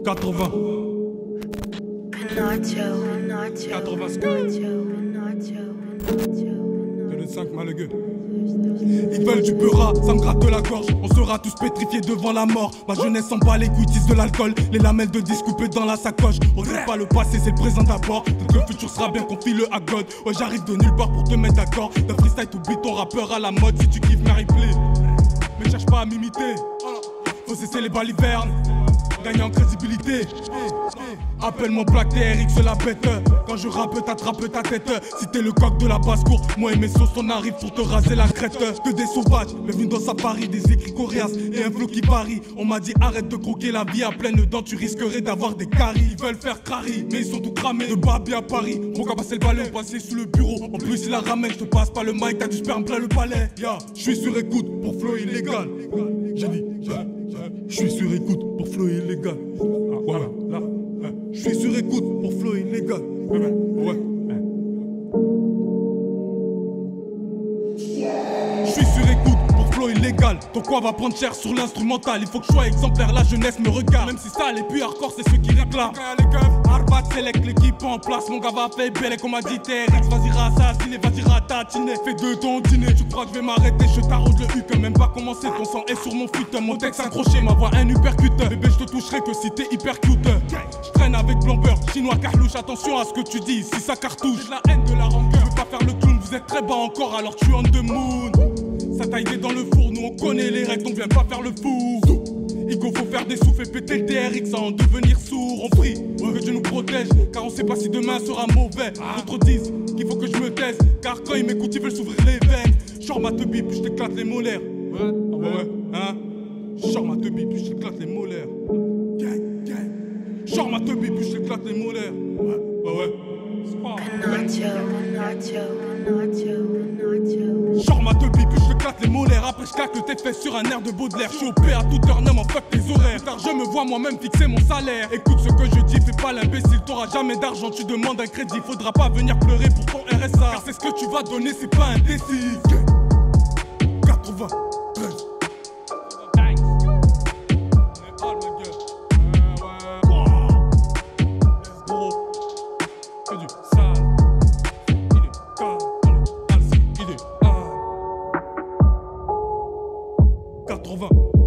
80. Pinacho, 80 le 5 malagueux. Ils veulent du peura, ça me gratte la gorge. On sera tous pétrifiés devant la mort. Ma jeunesse s'en bat les couilles, de l'alcool. Les lamelles de disque coupées dans la sacoche. On regarde pas le passé, c'est le présent d'abord. Peut-être que le futur sera bien qu'on file à God. Ouais, j'arrive de nulle part pour te mettre d'accord. D'un freestyle, t'oublies ton rappeur à la mode. Si tu kiffes Mary Play, mais cherche pas à m'imiter. Faut cesser les balivernes, gagner en crédibilité. Appelle-moi Black TRX la bête. Quand je rappe, t'attrape ta tête. Si t'es le coq de la basse-cour, moi et mes sauces on arrive pour te raser la crête. Que des sauvages, bienvenue dans safari. Des écrits coriaces et un flow qui varie. On m'a dit arrête de croquer la vie à pleines dents. Tu risquerais d'avoir des caries. Ils veulent faire crari, mais ils sont tout cramés. De Babi à Paris, mon gars passer le ballon, passer sous le bureau. En plus il la ramène, je te passe pas le mic. T'as du sperme plein le palais. Ya, je suis sur écoute pour flow illégal. J'ai dit, je suis sur écoute pour flow illégal. Voilà, là. Je suis sur écoute pour flow illégal. Ouais. Je suis sur écoute pour flow illégal. Ton quoi va prendre cher sur l'instrumental. Il faut que je sois exemplaire, la jeunesse me regarde. Même si ça les puis hardcore, c'est ceux qui réclament. Arbat select l'équipe en place. Mon gars va faire belle comme a dit TRX. Vas-y rassasiner, vas-y ratatiner. Fais de ton dîner, tu crois que je vais m'arrêter. Je t'arrose le huc, même pas commencé. Ton sang est sur mon feat. Mon texte accroché, ma voix un uppercut. Bébé je te toucherai que si t'es hyper cute. Je traîne avec Blamber, chinois carlouche. Attention à ce que tu dis, si ça cartouche. J'ai la haine de la rancœur, je veux pas faire le clown. Vous êtes très bas encore alors tu es on the moon. Ça taille dans le four, nous on connaît les règles, donc viens pas faire le fou. Igo faut faire des souffles et péter le TRX sans en devenir sourd. On prie que Dieu nous protège, car on sait pas si demain sera mauvais. D'autres disent qu'il faut que je me taise, car quand ils m'écoutent ils veulent s'ouvrir les veines. Genre ma teubie puis je t'éclate les molaires. Ouais, hein. Genre ma teubie puis je t'éclate les molaires. Genre ma teubie puis je t'éclate les molaires. Ouais. Genre ma teubie puis je t'éclate les molaires. Après je claque le tête fait sur un air de Baudelaire. Je suis OP à toute heure, ne m'en fuck les horaires. Tard je me vois moi-même fixer mon salaire. Écoute ce que je dis, fais pas l'imbécile. T'auras jamais d'argent, tu demandes un crédit. Faudra pas venir pleurer pour ton RSA, car c'est ce que tu vas donner, c'est pas indécis. 93. Que du sale, illégal, on est assis, idéal. 80.